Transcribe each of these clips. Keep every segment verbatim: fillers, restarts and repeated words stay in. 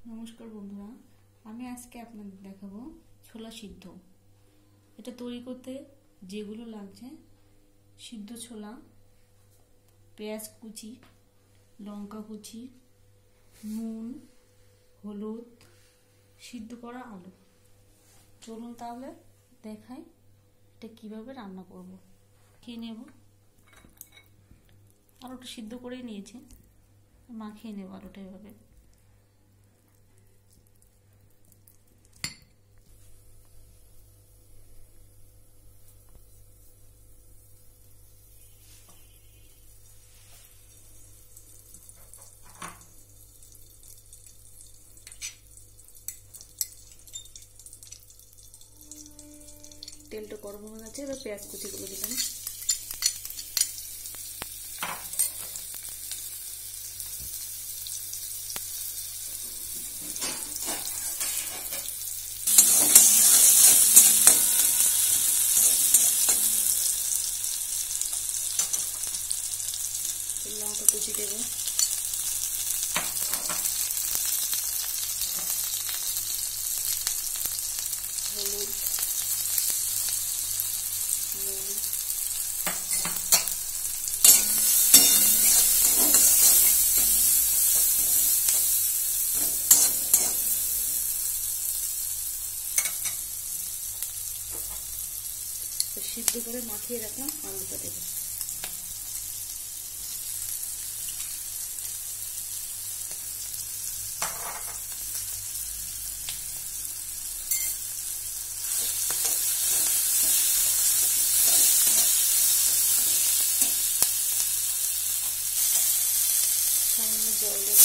নমস্কার বন্ধুরা, আমি আজকে আপনাদের দেখাবো ছোলা সিদ্ধ। এটা তৈরি করতে যেগুলো লাগছে: সিদ্ধ ছোলা, পেঁয়াজ কুচি, লঙ্কা কুচি, নুন, হলুদ, সিদ্ধ করা আলু। চলুন তাহলে দেখাই এটা কিভাবে রান্না করব। খেয়ে নেব, আলুটা সিদ্ধ করেই নিয়েছি, মাখিয়ে নেব আলুটা এভাবে। তেলটা গরম হয়ে গেছে, এবার পেঁয়াজ কুচিগুলো দিলাম। লঙ্কা কুচি দেব, হলুদ, নুন, সিদ্ধ করে মাখিয়ে রাখলাম আলুটা দেব। সামান্য জল দেব,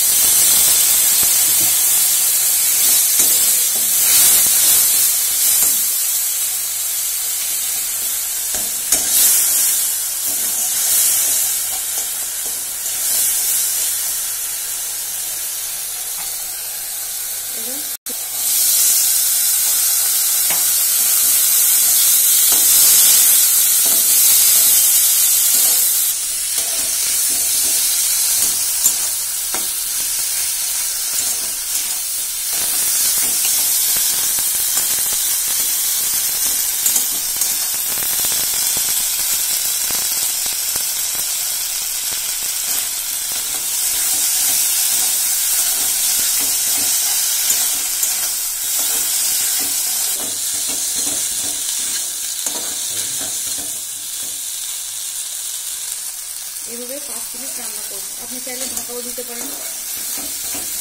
এবার এভাবে পাঁচ মিনিট রান্না করব। আপনি চাইলে ঢাকাও দিতে পারেন।